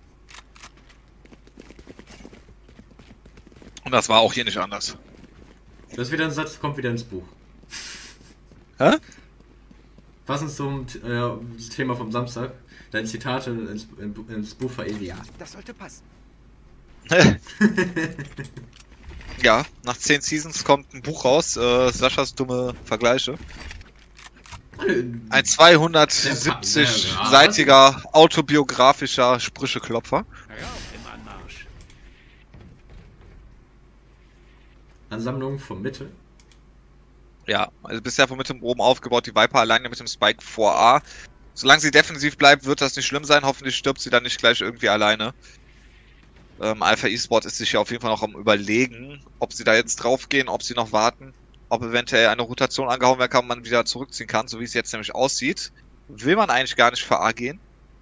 Und das war auch hier nicht anders. Das ist wieder ein Satz, kommt wieder ins Buch. Hä? Passend zum äh, Thema vom Samstag. Deine Zitate ins, ins Buch verewigen. Ja, das sollte passen. Ja, nach zehn Seasons kommt ein Buch raus, äh, Saschas dumme Vergleiche. Ein zweihundertsiebzig-seitiger autobiografischer Sprücheklopfer. Im Anmarsch. Ansammlung von Mitte. Ja, also bisher von Mitte oben aufgebaut, die Viper alleine mit dem Spike vor A. Solange sie defensiv bleibt, wird das nicht schlimm sein. Hoffentlich stirbt sie dann nicht gleich irgendwie alleine. Ähm, Alpha Esport ist sich ja auf jeden Fall noch am Überlegen, ob sie da jetzt draufgehen, ob sie noch warten, ob eventuell eine Rotation angehauen werden kann und man wieder zurückziehen kann, so wie es jetzt nämlich aussieht. Will man eigentlich gar nicht für A gehen.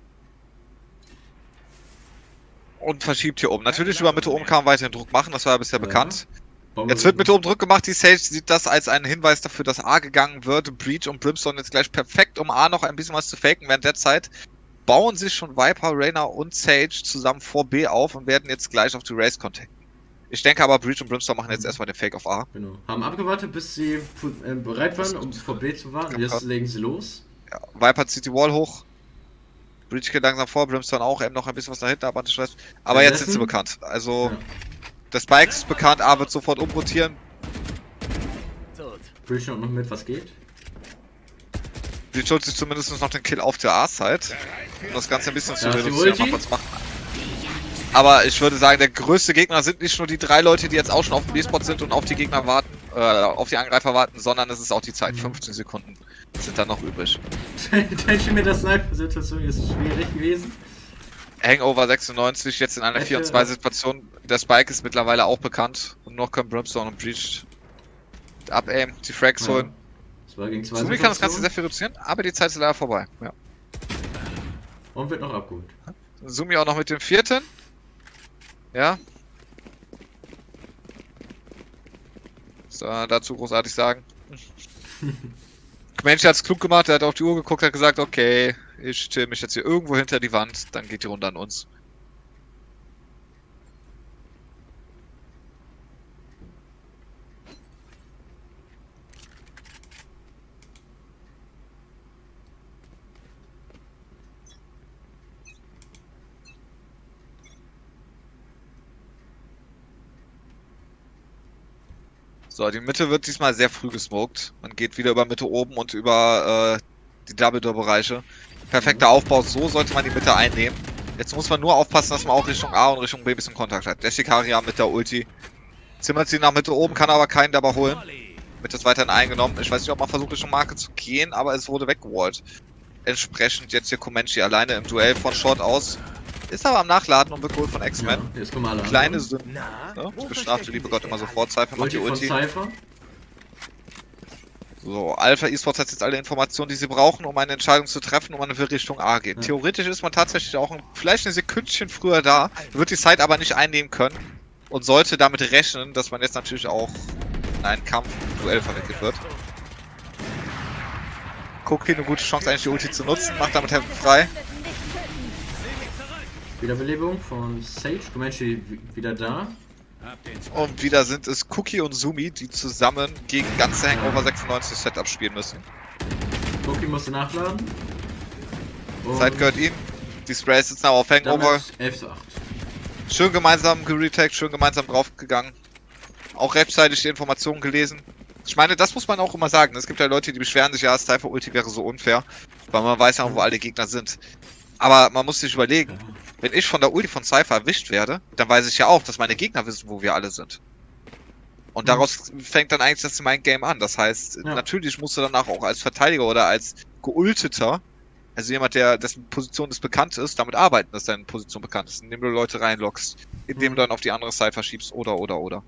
Und verschiebt hier oben. Natürlich über Mitte oben kann man weiterhin Druck machen, das war ja bisher Ja. bekannt. Bombe- Jetzt wird mit oben Druck gemacht, die Sage sieht das als einen Hinweis dafür, dass A gegangen wird. Breach und Brimstone jetzt gleich perfekt, um A noch ein bisschen was zu faken. Während der Zeit bauen sich schon Viper, Rainer und Sage zusammen vor B auf und werden jetzt gleich auf die Race contacten. Ich denke aber, Breach und Brimstone machen jetzt erstmal den Fake auf A. Genau. Haben abgewartet, bis sie äh, bereit waren, um vor B zu warten. Jetzt legen sie los. Ja, Viper zieht die Wall hoch. Breach geht langsam vor, Brimstone auch, eben noch ein bisschen was dahinter, aber nicht schlecht. Aber jetzt sind sie bekannt. Also, Ja. der Spike ist bekannt, A wird sofort umrotieren. Tot. Breach noch mit, was geht. Breach holt sich zumindest noch den Kill auf der A-Side, um das Ganze ein bisschen zu Da ist die reduzieren, Ulti. noch was machen. Aber ich würde sagen, der größte Gegner sind nicht nur die drei Leute, die jetzt auch schon auf dem B-Spot sind und auf die Gegner warten, äh, auf die Angreifer warten, sondern es ist auch die Zeit. Mhm. fünfzehn Sekunden sind dann noch übrig. Tenchi mit der Sniper-Situation ist schwierig gewesen. Hangover sechsundneunzig, jetzt in einer Welche- vier und zwei Situation. Der Spike ist mittlerweile auch bekannt. Und noch kommt Brimstone und Breach. Up-aim, die Frags Ja. holen. Das war gegen zwei Sumi kann das Ganze sehr Situationen viel reduzieren, aber die Zeit ist leider vorbei. Ja. und wird noch abgeholt. Sumi auch noch mit dem vierten. Ja. So, dazu großartig sagen. Mensch hat's klug gemacht, er hat auf die Uhr geguckt, hat gesagt, okay, ich chill mich jetzt hier irgendwo hinter die Wand, dann geht die Runde an uns. So, die Mitte wird diesmal sehr früh gesmoked. Man geht wieder über Mitte oben und über äh, die Double-Door-Bereiche. Perfekter Aufbau, so sollte man die Mitte einnehmen. Jetzt muss man nur aufpassen, dass man auch Richtung A und Richtung B ein bisschen Kontakt hat. Der Shikaria mit der Ulti. Zimmert sie nach Mitte oben, kann aber keinen dabei holen. Mitte ist weiterhin eingenommen. Ich weiß nicht, ob man versucht, Richtung Marke zu gehen, aber es wurde weggewallt. Entsprechend jetzt hier Komenchi alleine im Duell von Short aus. Ist aber am Nachladen und wird geholt von X-Men. Ja, jetzt kommen alle Kleine anderen. Sünden. Ne? Das bestraft der liebe Gott immer sofort. Cypher macht die Ulti von Ulti. Cypher. So, Alpha Esports hat jetzt alle Informationen, die sie brauchen, um eine Entscheidung zu treffen, um man in Richtung A geht. Ja. Theoretisch ist man tatsächlich auch ein, vielleicht ein Sekündchen früher da, wird die Zeit aber nicht einnehmen können und sollte damit rechnen, dass man jetzt natürlich auch in einen Kampf, ein Duell verwickelt wird. Cookie eine gute Chance, eigentlich die Ulti zu nutzen, macht damit Heaven frei. Wiederbelebung von Sage. Comanche wieder da. Und wieder sind es Cookie und Sumi, die zusammen gegen ganze Hangover sechsundneunzig Setup spielen müssen. Cookie musste nachladen. Und Zeit gehört ihm. Die Sprays sitzen aber auf Hangover. damit elf zu acht. Schön gemeinsam geretaggt, schön gemeinsam draufgegangen. Auch rechtzeitig die Informationen gelesen. Ich meine, das muss man auch immer sagen. Es gibt ja Leute, die beschweren sich, ja, Cypher Ulti wäre so unfair, weil man weiß ja, wo alle Gegner sind. Aber man muss sich überlegen, wenn ich von der Ulti von Cypher erwischt werde, dann weiß ich ja auch, dass meine Gegner wissen, wo wir alle sind. Und daraus fängt dann eigentlich das Mind-Game an. Das heißt, Ja. natürlich musst du danach auch als Verteidiger oder als Geulteter, also jemand, der dessen Position ist bekannt ist, damit arbeiten, dass deine Position bekannt ist, indem du Leute reinlockst, indem Mhm. du dann auf die andere Seite verschiebst oder oder oder.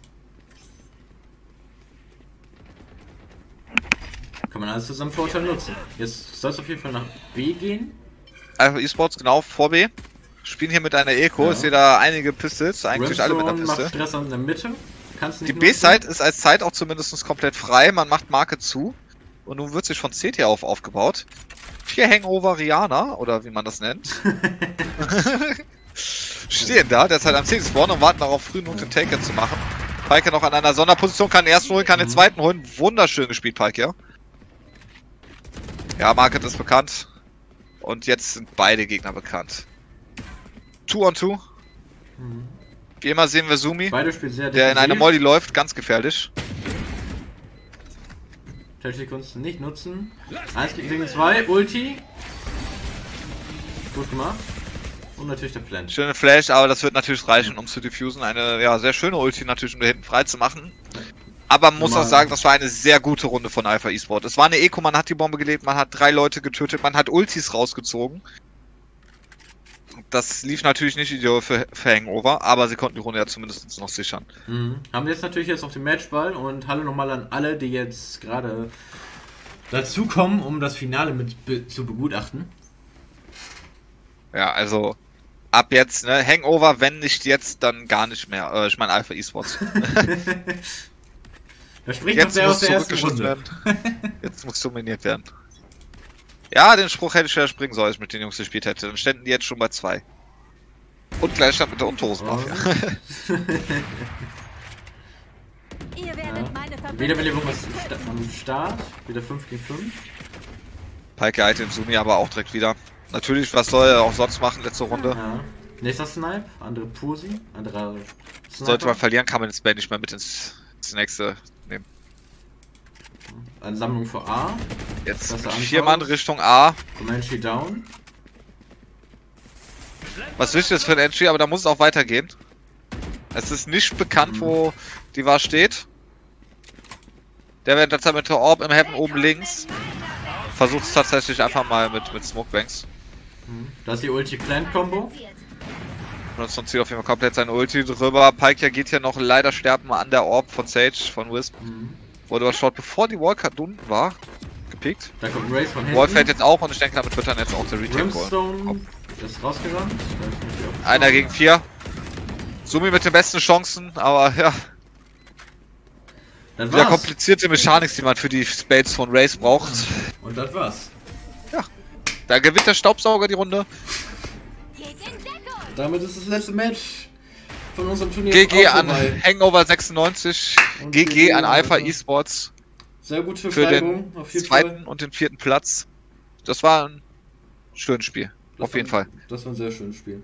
Kann man alles zusammen Vorteil nutzen. Jetzt soll es auf jeden Fall nach B gehen. Alpha Esports genau vor B. Spielen hier mit einer Eco. Ja. Ich sehe da einige Pistols, eigentlich alle mit einer Brimstone Pistol. macht Stress an der Mitte. Kannst nicht Die nutzen. B-Side ist als Zeit auch zumindest komplett frei. Man macht Marke zu. Und nun wird sich von C T auf aufgebaut. Vier Hangover Rihanna, oder wie man das nennt. Stehen da, derzeit am C T-Spawn und warten darauf, früh genug den Taker zu machen. Pike noch an einer Sonderposition, kann den ersten holen, kann den zweiten holen. Wunderschön gespielt, Pike, ja. Ja, Market ist bekannt. Und jetzt sind beide Gegner bekannt. Two on two. Mhm. Wie immer sehen wir Sumi, Beide spielen sehr der in eine defensiv. Molly läuft, ganz gefährlich. Technische Kunst nicht nutzen. eins gegen zwei. Ulti. Gut gemacht. Und natürlich der Plant. Schöne Flash, aber das wird natürlich reichen, um zu diffusen. Eine ja, sehr schöne Ulti natürlich, um da hinten frei zu machen. Aber man muss Normal. auch sagen, das war eine sehr gute Runde von Alpha Esports. Es war eine Eco, man hat die Bombe gelebt, man hat drei Leute getötet, man hat Ultis rausgezogen. Das lief natürlich nicht ideal für, für Hangover, aber sie konnten die Runde ja zumindest noch sichern. Mhm. Haben jetzt natürlich jetzt auf den Matchball und hallo nochmal an alle, die jetzt gerade dazukommen, um das Finale mit be zu begutachten. Ja, also ab jetzt, ne, Hangover, wenn nicht jetzt, dann gar nicht mehr. Äh, ich meine Alpha Esports. Da spricht noch Jetzt der muss aus der ersten zurückgeschossen Runde. werden. Jetzt muss dominiert werden. Ja, den Spruch hätte ich ja springen sollen, als ich mit den Jungs gespielt hätte. Dann ständen die jetzt schon bei zwei. Und Gleichstand mit der Unterhosenmafia. Ihr werdet Ja. meine Verbündeten. Wiederbelebung ist sta- am Start. Wieder fünf gegen fünf. Pike halt den Sumi aber auch direkt wieder. Natürlich, was soll er auch sonst machen, letzte Runde. Ja. Nächster Snipe, andere Pusi, anderer Sniper. Sollte man verlieren, kann man den Spell nicht mehr mit ins, ins nächste nehmen. Eine Sammlung vor A. Jetzt Das mit anschaust. vier Mann Richtung A. Comanche down. Was wichtig ist für den Entry, aber da muss es auch weitergehen. Es ist nicht bekannt, wo die War steht. Der wird derzeit mit der Orb im Heaven oben links. Versucht es tatsächlich einfach mal mit, mit Smokebanks. Das ist die Ulti-Plant-Kombo. Brimstone zieht auf jeden Fall komplett sein Ulti drüber. Pyke geht ja noch leider sterben an der Orb von Sage, von Wisp. Mhm. Wurde dort schaut, bevor die Wallcard unten war, gepickt. Da kommt ein Race von hinten. Wall fällt jetzt auch und ich denke, damit wird dann jetzt auch der Retake holen. Brimstone ist rausgerannt. Einer gegen vier. Sumi mit den besten Chancen, aber ja. Das Wieder war's. komplizierte Mechanik, die man für die Spades von Race braucht. Und das war's. Da gewinnt der Staubsauger die Runde. Geht in Deckung. Damit ist das letzte Match von unserem Turnier G G auch an vorbei. Hangover sechsundneunzig. Und G G an G G Alpha an- Esports Sehr gute für Steigerung, den auf jeden zweiten Fall. und den vierten Platz. Das war ein schönes Spiel. Das Auf jeden war, Fall. Das war ein sehr schönes Spiel.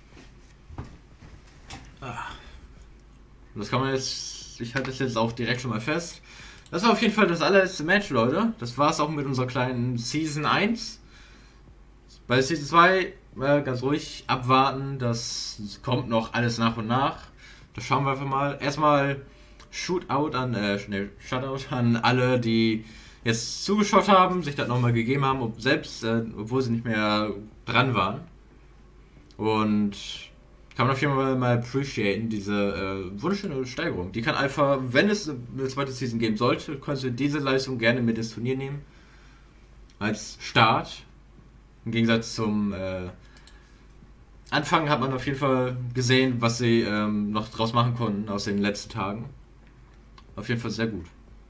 Ah. Und das kann man jetzt, ich halte das jetzt auch direkt schon mal fest. Das war auf jeden Fall das allerletzte Match, Leute. Das war's auch mit unserer kleinen Season eins. Bei Season zwei äh, ganz ruhig abwarten, das kommt noch alles nach und nach. Das schauen wir einfach mal. Erstmal Shootout an, äh, schnell Shoutout an alle, die jetzt zugeschaut haben, sich das nochmal gegeben haben, ob, selbst, äh, obwohl sie nicht mehr dran waren. Und kann man auf jeden Fall mal appreciaten, diese äh, wunderschöne Steigerung. Die kann Alpha, wenn es eine zweite Season geben sollte, kannst du diese Leistung gerne mit ins Turnier nehmen. Als Start. Im Gegensatz zum äh, Anfang hat man auf jeden Fall gesehen, was sie ähm, noch draus machen konnten aus den letzten Tagen. Auf jeden Fall sehr gut.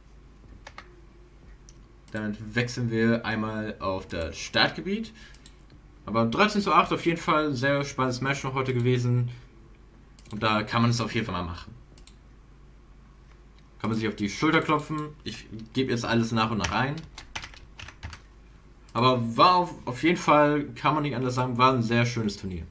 Damit wechseln wir einmal auf das Startgebiet. Aber dreizehn zu acht auf jeden Fall ein sehr spannendes Match noch heute gewesen. Und da kann man es auf jeden Fall mal machen. Kann man sich auf die Schulter klopfen. Ich gebe jetzt alles nach und nach ein. Aber war auf, auf jeden Fall, kann man nicht anders sagen, war ein sehr schönes Turnier.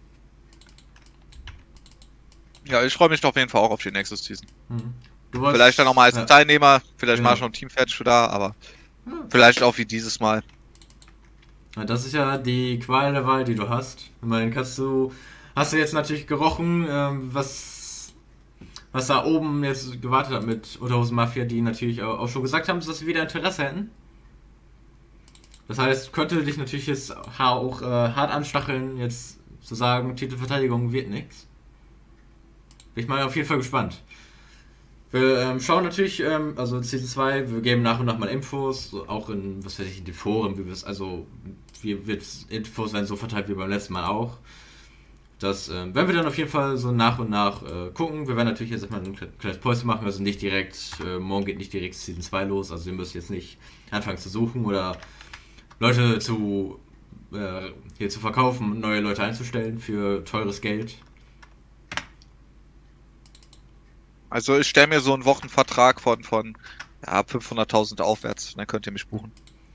Ja, ich freue mich auf jeden Fall auch auf die nächste Season. Mhm. Du wolltest- Vielleicht dann nochmal als ja. Teilnehmer, vielleicht Ja. mal schon ein Teammatch für da, aber Ja. vielleicht auch wie dieses Mal. Ja, das ist ja die Qual der Wahl, die du hast. Ich meine, kannst du, hast du jetzt natürlich gerochen, ähm, was, was da oben jetzt gewartet hat mit Unterhosen Mafia, die natürlich auch, auch schon gesagt haben, dass sie wieder Interesse hätten. Das heißt, könnte dich natürlich jetzt auch äh, hart anstacheln, jetzt zu sagen, Titelverteidigung wird nichts. Bin ich mal auf jeden Fall gespannt. Wir ähm, schauen natürlich, ähm, also Season zwei, wir geben nach und nach mal Infos, so auch in, was weiß ich, in den Foren, wie wir es, also, wie wird Infos werden so verteilt wie beim letzten Mal auch. Das ähm, werden wir dann auf jeden Fall so nach und nach äh, gucken. Wir werden natürlich jetzt erstmal ein kleines Päuschen machen, also nicht direkt, äh, morgen geht nicht direkt Season zwei los, also ihr müsst jetzt nicht anfangen zu suchen oder Leute zu, äh, hier zu verkaufen, neue Leute einzustellen für teures Geld. Also ich stelle mir so einen Wochenvertrag von, von ja, fünfhunderttausend aufwärts, dann könnt ihr mich buchen.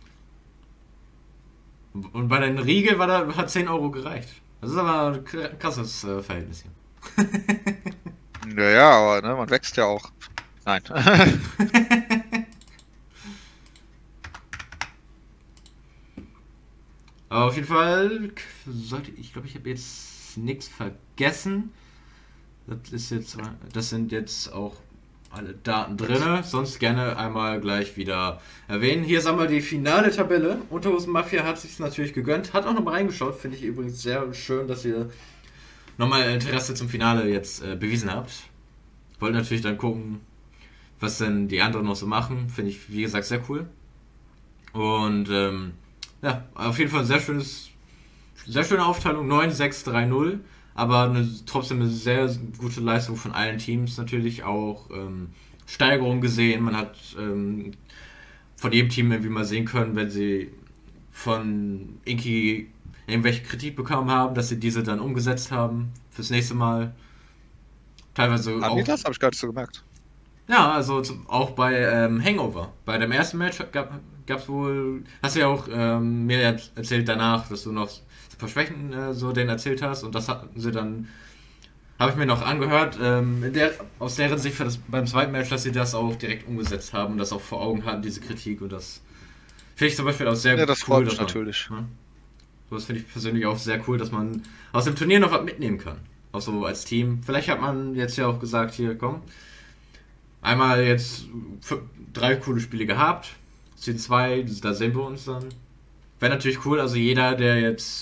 Und bei den Riegel war da, hat zehn Euro gereicht. Das ist aber ein krasses äh, Verhältnis hier. Naja, aber ne, man wächst ja auch. Nein. Aber auf jeden Fall sollte ich, glaube ich, habe jetzt nichts vergessen. Das ist jetzt, das sind jetzt auch alle Daten drin. Sonst gerne einmal gleich wieder erwähnen. Hier ist einmal die finale Tabelle. Unterhosen Mafia hat sich natürlich gegönnt, hat auch nochmal reingeschaut. Finde ich übrigens sehr schön, dass ihr nochmal Interesse zum Finale jetzt äh, bewiesen habt. Wollt natürlich dann gucken, was denn die anderen noch so machen. Finde ich, wie gesagt, sehr cool. Und ähm, ja, auf jeden Fall ein sehr schönes, sehr schöne Aufteilung. neun sechs drei null. Aber eine, trotzdem eine sehr gute Leistung von allen Teams. Natürlich auch ähm, Steigerung gesehen. Man hat ähm, von jedem Team irgendwie mal sehen können, wenn sie von Inki irgendwelche Kritik bekommen haben, dass sie diese dann umgesetzt haben fürs nächste Mal. Teilweise Haben auch. die das? Habe ich gar nicht so gemerkt. Ja, also zum, auch bei ähm, Hangover. Bei dem ersten Match gab es wohl, hast du ja auch ähm, mir erzählt danach, dass du noch ein paar Schwächen äh, so denen erzählt hast und das hatten sie dann, habe ich mir noch angehört, ähm, in der, aus deren Sicht für das, beim zweiten Match, dass sie das auch direkt umgesetzt haben und das auch vor Augen hatten, diese Kritik und das finde ich zum Beispiel auch sehr Ja, das cool. freut mich dass man- natürlich. Ja, so, das finde ich persönlich auch sehr cool, dass man aus dem Turnier noch was mitnehmen kann. Auch so als Team. Vielleicht hat man jetzt ja auch gesagt, hier, komm, einmal jetzt f- drei coole Spiele gehabt. Season zwei, da sehen wir uns dann. Wäre natürlich cool, also jeder, der jetzt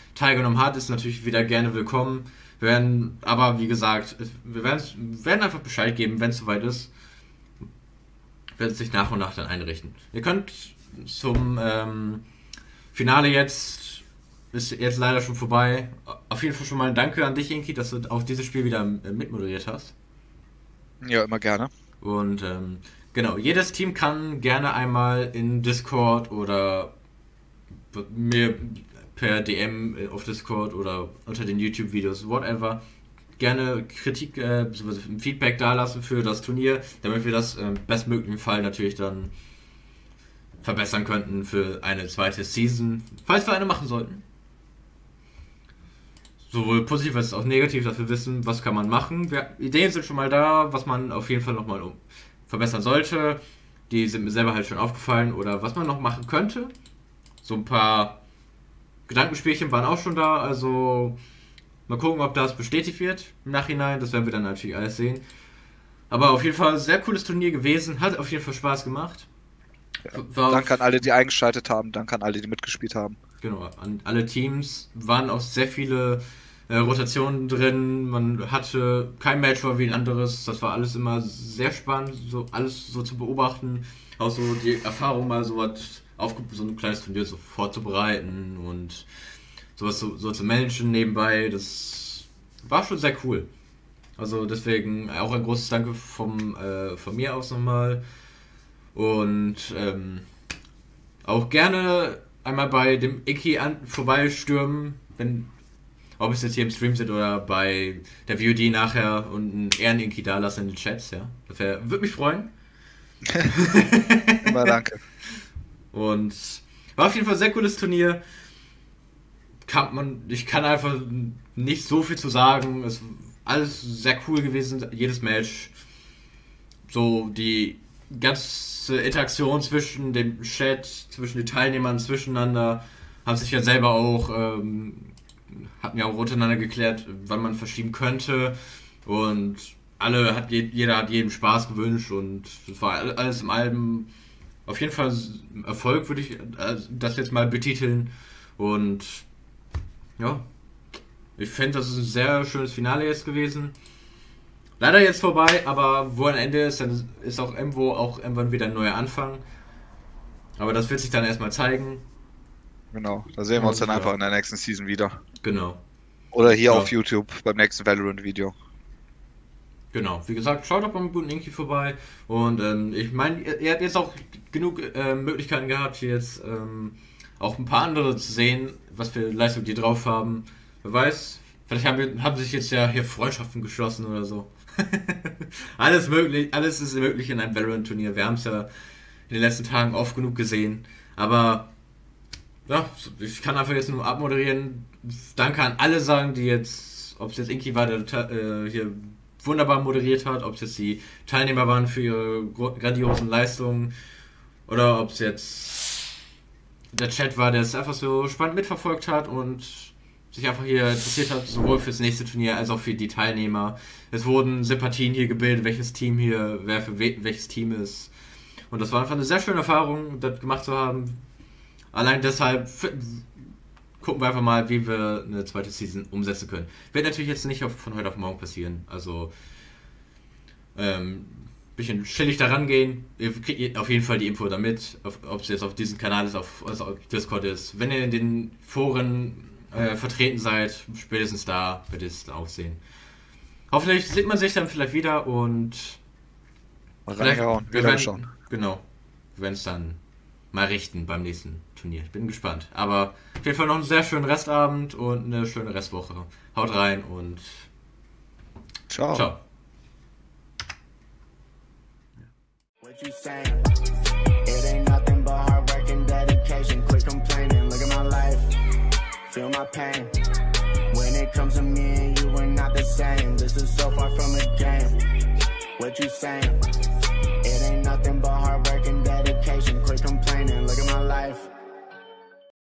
teilgenommen hat, ist natürlich wieder gerne willkommen. Wir werden, aber wie gesagt, wir werden, werden einfach Bescheid geben, wenn es soweit ist. Wird sich nach und nach dann einrichten. Ihr könnt zum ähm, Finale jetzt, ist jetzt leider schon vorbei. Auf jeden Fall schon mal ein Danke an dich, Inki, dass du auch dieses Spiel wieder äh, mitmoderiert hast. Ja, immer gerne. Und ähm, genau, jedes Team kann gerne einmal in Discord oder mir per D M auf Discord oder unter den YouTube-Videos, whatever, gerne Kritik, äh, bzw. Feedback dalassen für das Turnier, damit wir das im bestmöglichen Fall natürlich dann verbessern könnten für eine zweite Season, falls wir eine machen sollten. Sowohl positiv als auch negativ, dass wir wissen, was kann man machen. Wir, Ideen sind schon mal da, was man auf jeden Fall nochmal um, verbessern sollte. Die sind mir selber halt schon aufgefallen oder was man noch machen könnte. So ein paar Gedankenspielchen waren auch schon da, also mal gucken, ob das bestätigt wird im Nachhinein. Das werden wir dann natürlich alles sehen. Aber auf jeden Fall ein sehr cooles Turnier gewesen, hat auf jeden Fall Spaß gemacht. Ja, danke an alle, die eingeschaltet haben, danke an alle, die mitgespielt haben. Genau, an alle Teams waren auch sehr viele äh, Rotationen drin, man hatte kein Match war wie ein anderes, das war alles immer sehr spannend, so alles so zu beobachten, auch so die Erfahrung mal so was auf so ein kleines Turnier so vorzubereiten und sowas so, so zu managen nebenbei, das war schon sehr cool. Also deswegen auch ein großes Danke vom, äh, von mir aus nochmal und ähm, auch gerne einmal bei dem Iki an, vorbeistürmen, wenn, ob es jetzt hier im Stream sind oder bei der V O D nachher und einen Ehren-Iki da lassen in den Chats, ja. Das wär, würde mich freuen. Immer danke. Und war auf jeden Fall ein sehr cooles Turnier. Kann man, ich kann einfach nicht so viel zu sagen. Es ist alles sehr cool gewesen, jedes Match. So die ganze Interaktion zwischen dem Chat, zwischen den Teilnehmern zwischeneinander, haben sich ja selber auch, ähm, hatten ja auch untereinander geklärt, wann man verschieben könnte und alle hat jeder hat jedem Spaß gewünscht und das war alles im Allem auf jeden Fall Erfolg, würde ich das jetzt mal betiteln und ja, ich finde, das ist ein sehr schönes Finale jetzt gewesen. Leider jetzt vorbei, aber wo ein Ende ist, dann ist auch irgendwo auch irgendwann wieder ein neuer Anfang. Aber das wird sich dann erstmal zeigen. Genau, da sehen wir uns Und, dann einfach ja. in der nächsten Season wieder. Genau. Oder hier Ja. auf YouTube beim nächsten Valorant-Video. Genau, wie gesagt, schaut doch beim guten Inki vorbei. Und ähm, ich meine, ihr, ihr habt jetzt auch genug äh, Möglichkeiten gehabt, hier jetzt ähm, auch ein paar andere zu sehen, was für Leistung die drauf haben. Wer weiß, vielleicht haben, haben sich jetzt ja hier Freundschaften geschlossen oder so. Alles möglich, alles ist möglich in einem Valorant-Turnier. Wir haben es ja in den letzten Tagen oft genug gesehen. Aber ja, ich kann einfach jetzt nur abmoderieren. Danke an alle sagen, die jetzt, ob es jetzt Inki war, der äh, hier wunderbar moderiert hat, ob es jetzt die Teilnehmer waren für ihre grandiosen Leistungen oder ob es jetzt der Chat war, der es einfach so spannend mitverfolgt hat und sich einfach hier interessiert hat, sowohl fürs nächste Turnier als auch für die Teilnehmer. Es wurden Sympathien hier gebildet, welches Team hier, wer für we welches Team ist. Und das war einfach eine sehr schöne Erfahrung, das gemacht zu haben. Allein deshalb gucken wir einfach mal, wie wir eine zweite Season umsetzen können. Wird natürlich jetzt nicht auf, von heute auf morgen passieren. Also ähm, bisschen chillig da rangehen. Ihr kriegt auf jeden Fall die Info damit, ob es jetzt auf diesem Kanal ist, auf, also auf Discord ist. Wenn ihr in den Foren äh, vertreten seid, spätestens da wird es auch sehen. Hoffentlich sieht man sich dann vielleicht wieder und vielleicht, Reingehauen, wir wieder werden, schauen. genau, wir werden es dann mal richten beim nächsten Turnier. Ich bin gespannt. Aber auf jeden Fall noch einen sehr schönen Restabend und eine schöne Restwoche. Haut rein und Ciao. ciao. What you saying? It ain't nothing but hard work and dedication. Quit complaining, look at my life, feel my pain. When it comes to me and you, we're not the same. This is so far from a game. What you saying?